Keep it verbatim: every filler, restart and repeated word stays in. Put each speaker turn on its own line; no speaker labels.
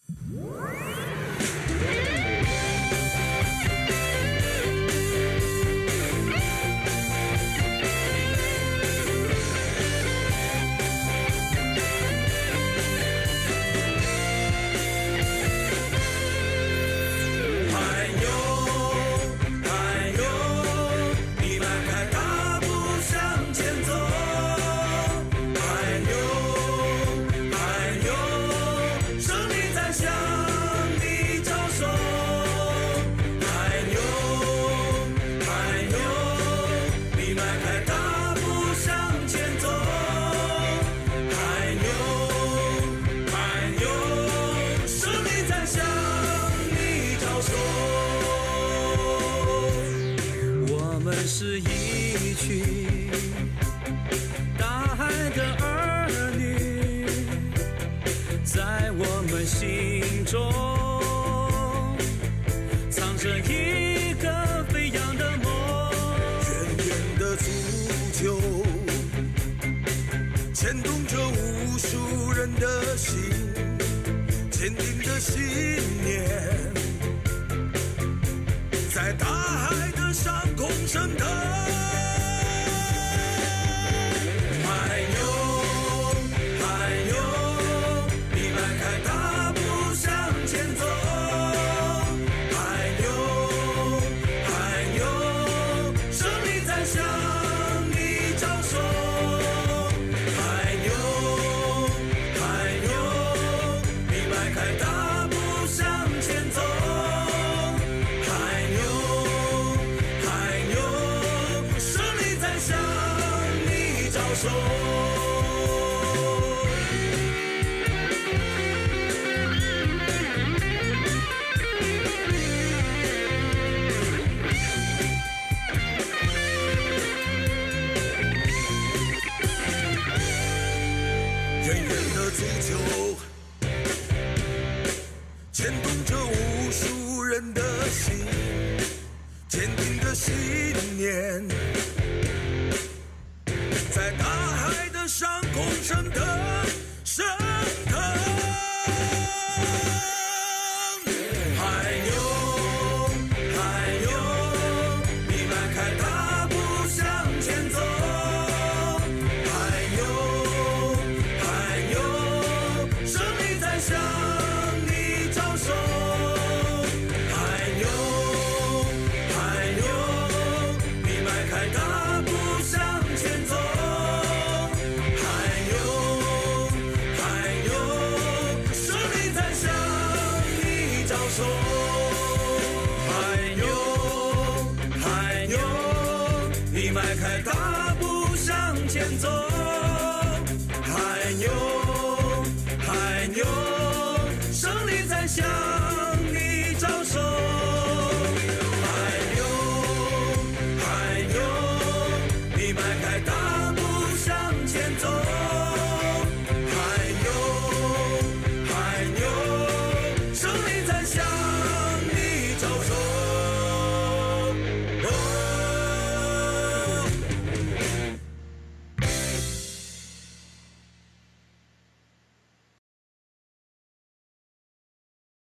是一群大海的儿女，在我们心中藏着一个飞扬的梦。
远远的足球牵动着无数人的心，坚定的信念在大海的上空升腾。海牛，海牛，你迈开大步向前走。海牛，海牛，胜利在向你招手。海牛，海牛，你迈开大步向前走。手远远的足球牵动着无数人的心，坚定的信念在大海的上空升腾，升腾。海牛，海牛，你迈开大步向前走。海牛，海牛，胜利在向你招手。海牛，海牛，你迈开大步向前走。海牛，海牛，你迈开大步向前走。海牛，海牛。